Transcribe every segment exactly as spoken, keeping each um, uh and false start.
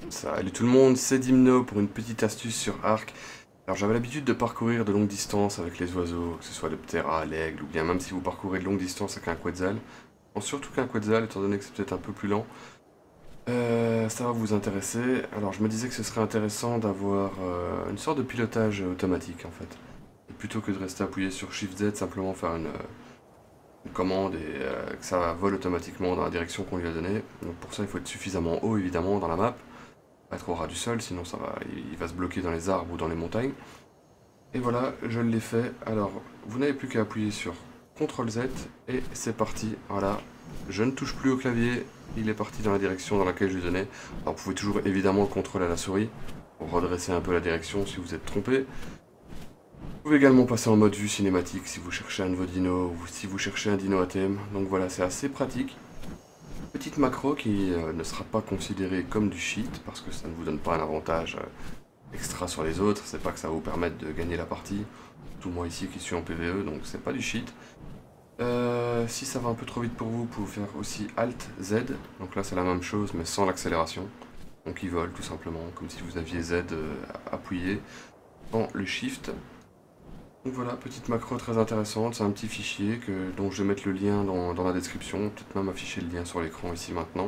Salut tout le monde, c'est Dimno pour une petite astuce sur Arc. Alors j'avais l'habitude de parcourir de longues distances avec les oiseaux, que ce soit le ptera, l'aigle, ou bien même si vous parcourez de longues distances avec un quetzal. Bon, surtout qu'un quetzal, étant donné que c'est peut-être un peu plus lent, euh, ça va vous intéresser. Alors je me disais que ce serait intéressant d'avoir euh, une sorte de pilotage automatique en fait. Et plutôt que de rester appuyé sur Shift Z, simplement faire une, euh, une commande et euh, que ça vole automatiquement dans la direction qu'on lui a donnée. Donc pour ça il faut être suffisamment haut évidemment dans la map. Pas trop au ras du sol, sinon ça va, il va se bloquer dans les arbres ou dans les montagnes. Et voilà, je l'ai fait. Alors, vous n'avez plus qu'à appuyer sur contrôle Z et c'est parti. Voilà, je ne touche plus au clavier, il est parti dans la direction dans laquelle je lui donnais. Alors, vous pouvez toujours évidemment le contrôler à la souris pour redresser un peu la direction si vous êtes trompé. Vous pouvez également passer en mode vue cinématique si vous cherchez un nouveau dino ou si vous cherchez un dino à thème. Donc voilà, c'est assez pratique. Petite macro qui euh, ne sera pas considérée comme du cheat parce que ça ne vous donne pas un avantage euh, extra sur les autres, c'est pas que ça va vous permettre de gagner la partie, tout moi ici qui suis en P V E donc c'est pas du cheat. Euh, si ça va un peu trop vite pour vous, vous pouvez faire aussi Alt Z, donc là c'est la même chose mais sans l'accélération, donc il vole tout simplement comme si vous aviez Z euh, appuyé dans le Shift. Donc voilà, petite macro très intéressante, c'est un petit fichier que, dont je vais mettre le lien dans, dans la description, peut-être même afficher le lien sur l'écran ici maintenant.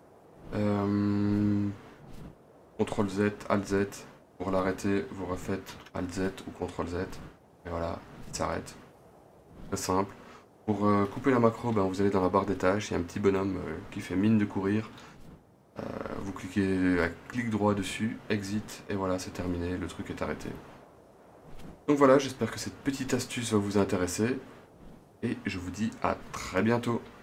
Euh, contrôle Z, Alt Z, pour l'arrêter, vous refaites Alt Z ou contrôle Z, et voilà, il s'arrête. Très simple. Pour euh, couper la macro, ben, vous allez dans la barre des tâches, il y a un petit bonhomme euh, qui fait mine de courir. Euh, vous cliquez à clic droit dessus, exit, et voilà, c'est terminé, le truc est arrêté. Donc voilà, j'espère que cette petite astuce va vous intéresser, et je vous dis à très bientôt.